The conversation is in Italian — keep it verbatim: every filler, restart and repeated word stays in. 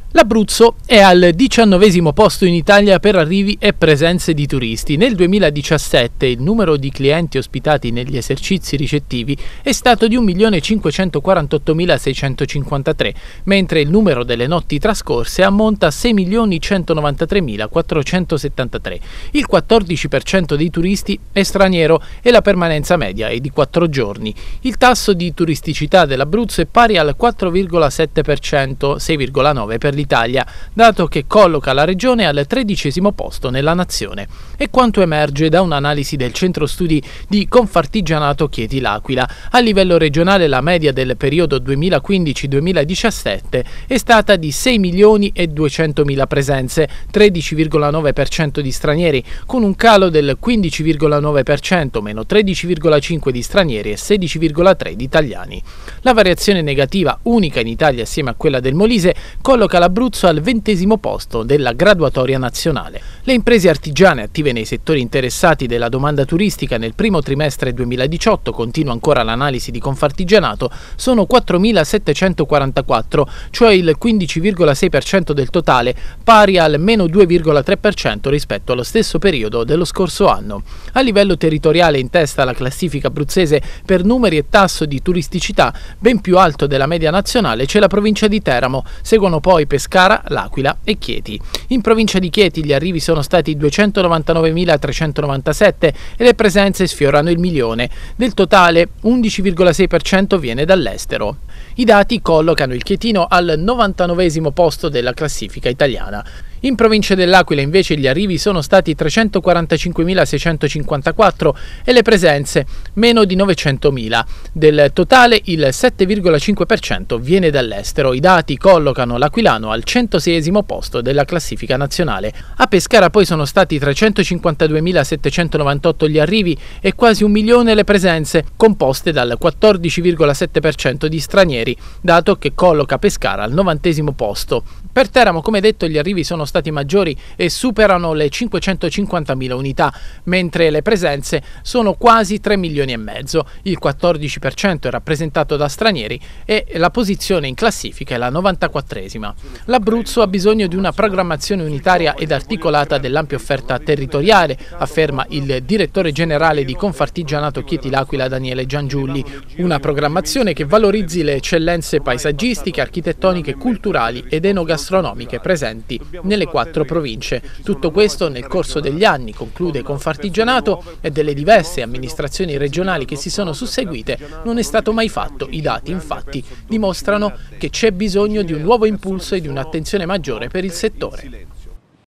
L'Abruzzo è al diciannovesimo posto in Italia per arrivi e presenze di turisti. Nel duemiladiciassette il numero di clienti ospitati negli esercizi ricettivi è stato di un milione cinquecentoquarantottomilaseicentocinquantatré, mentre il numero delle notti trascorse ammonta a sei milioni centonovantatremilaquattrocentosettantatré. Il quattordici per cento dei turisti è straniero e la permanenza media è di quattro giorni. Il tasso di turisticità dell'Abruzzo è pari al quattro virgola sette per cento, sei virgola nove per cento l'Italia, dato che colloca la regione al tredicesimo posto nella nazione. E quanto emerge da un'analisi del centro studi di Confartigianato Chieti L'Aquila. A livello regionale la media del periodo duemilaquindici duemiladiciassette è stata di sei milioni e duecentomila presenze, tredici virgola nove per cento di stranieri, con un calo del quindici virgola nove per cento, meno tredici virgola cinque per cento di stranieri e sedici virgola tre per cento di italiani. La variazione negativa, unica in Italia assieme a quella del Molise, colloca l'Abruzzo al ventesimo posto della graduatoria nazionale. Le imprese artigiane attive nei settori interessati della domanda turistica nel primo trimestre duemiladiciotto, continua ancora l'analisi di Confartigianato, sono quattromilasettecentoquarantaquattro, cioè il quindici virgola sei per cento del totale, pari al meno due virgola tre per cento rispetto allo stesso periodo dello scorso anno. A livello territoriale in testa alla classifica abruzzese per numeri e tasso di turisticità, ben più alto della media nazionale, c'è la provincia di Teramo, seguono poi Pescara, L'Aquila e Chieti. In provincia di Chieti gli arrivi sono stati duecentonovantanovemilatrecentonovantasette e le presenze sfiorano il milione. Del totale undici virgola sei per cento viene dall'estero. I dati collocano il chietino al novantanovesimo posto della classifica italiana. In provincia dell'Aquila invece gli arrivi sono stati trecentoquarantacinquemilaseicentocinquantaquattro e le presenze meno di novecentomila. Del totale il sette virgola cinque per cento viene dall'estero. I dati collocano l'Aquilano al centoseiesimo posto della classifica nazionale. A Pescara poi sono stati trecentocinquantaduemilasettecentonovantotto gli arrivi e quasi un milione le presenze, composte dal quattordici virgola sette per cento di stranieri, dato che colloca Pescara al novantesimo posto. Per Teramo, come detto, gli arrivi sono stati maggiori e superano le cinquecentocinquantamila unità, mentre le presenze sono quasi tre milioni e mezzo. Il quattordici per cento è rappresentato da stranieri e la posizione in classifica è la novantaquattresima. L'Abruzzo ha bisogno di una programmazione unitaria ed articolata dell'ampia offerta territoriale, afferma il direttore generale di Confartigianato Chieti L'Aquila Daniele Giangiulli. Una programmazione che valorizzi le eccellenze paesaggistiche, architettoniche, culturali ed enogastronomiche presenti nelle quattro province. Tutto questo nel corso degli anni, conclude Confartigianato, e delle diverse amministrazioni regionali che si sono susseguite, non è stato mai fatto. I dati infatti dimostrano che c'è bisogno di un nuovo impulso e di un'attenzione maggiore per il settore.